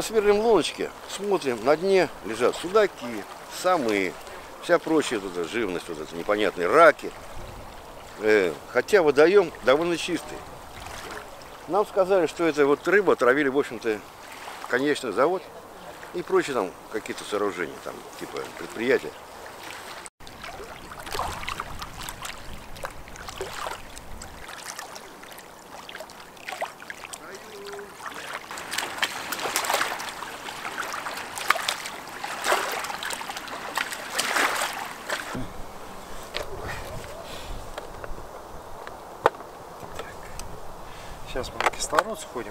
сверлим луночки, смотрим, на дне лежат судаки, самые, вся прочая вот эта живность, вот эти непонятные раки. Хотя водоем довольно чистый. Нам сказали, что это вот рыба травили, в общем-то, конечный завод и прочие там какие-то сооружения, там, типа предприятия. Сейчас мы на кислород сходим.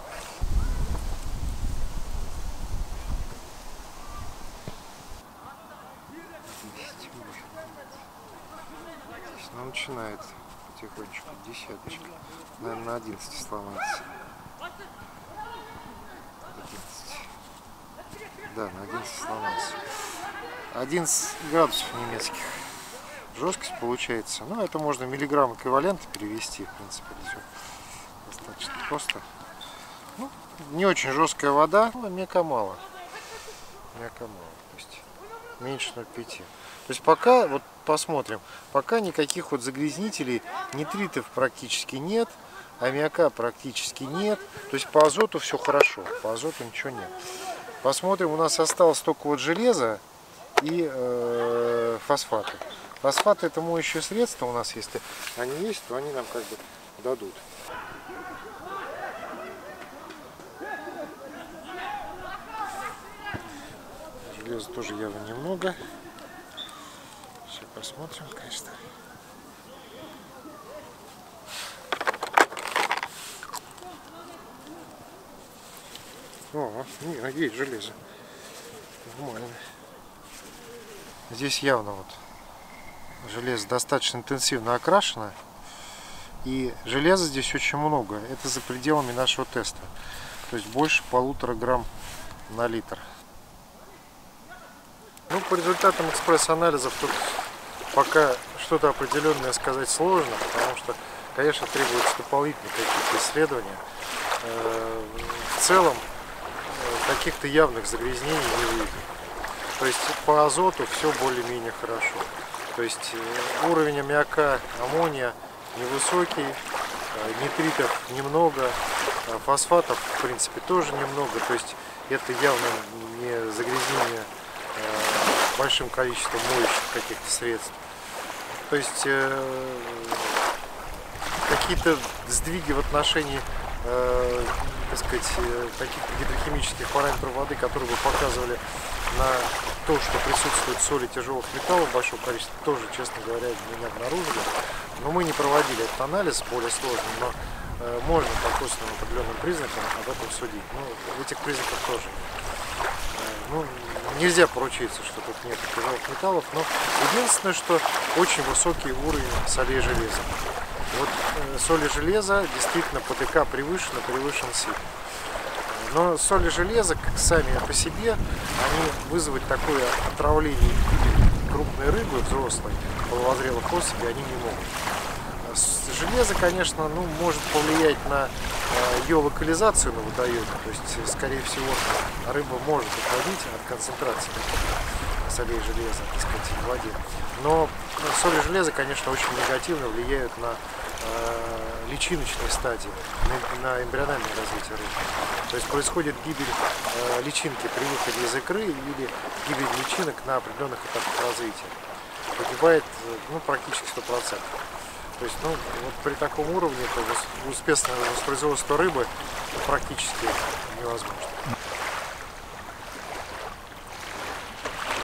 Она начинает потихонечку, десяточка. Наверное, на 11 сломается. 11. Да, на 11 сломался. 11 градусов немецких. Жесткость получается. Ну, это можно миллиграмм эквивалента перевести, в принципе, все достаточно просто. Ну, не очень жесткая вода, но аммиака мало. Аммиака мало, то есть меньше 0,5. То есть пока, вот посмотрим, пока никаких вот загрязнителей, нитритов практически нет, аммиака практически нет. То есть по азоту все хорошо, по азоту ничего нет. Посмотрим, у нас осталось только вот железо и фосфаты. Фосфаты — это моющее средство у нас, если они есть, то они нам как бы дадут. Железа тоже явно немного. Сейчас посмотрим, конечно. О, есть железо. Нормально. Здесь явно вот железо достаточно интенсивно окрашено. И железа здесь очень много. Это за пределами нашего теста. То есть больше 1,5 грамм на литр. Ну, по результатам экспресс-анализов тут пока что-то определенное сказать сложно, потому что, конечно, требуются дополнительные какие-то исследования. В целом, каких-то явных загрязнений не видно. То есть по азоту все более-менее хорошо. То есть уровень аммиака, аммония невысокий, нитритов немного, фосфатов в принципе тоже немного. То есть это явно не загрязнение большим количеством моющих каких-то средств. То есть какие-то сдвиги в отношении так сказать, каких-то гидрохимических параметров воды, которые бы показывали на то, что присутствует соли тяжелых металлов большого количества, тоже, честно говоря, мы не обнаружили. Но мы не проводили этот анализ более сложный, но можно по косвенным определенным признакам об этом судить. Но этих признаков тоже нет. Ну, нельзя поручиться, что тут нет тяжелых металлов, но единственное, что очень высокий уровень солей железа. Вот соли железа действительно по ДК превышен СИ. Но соли железа сами по себе, они вызвать такое отравление крупной рыбы взрослой, половозрелых особей, они не могут. Железо, конечно, может повлиять на ее локализацию на водоеме, то есть, скорее всего, рыба может уходить от концентрации солей железа, так сказать, в воде. Но соли железа, конечно, очень негативно влияют на личиночной стадии, на эмбриональное развитие рыбы. То есть происходит гибель личинки при выходе из икры или гибель личинок на определенных этапах развития. Погибает практически 100%. То есть вот при таком уровне то успешное воспроизводство рыбы практически невозможно.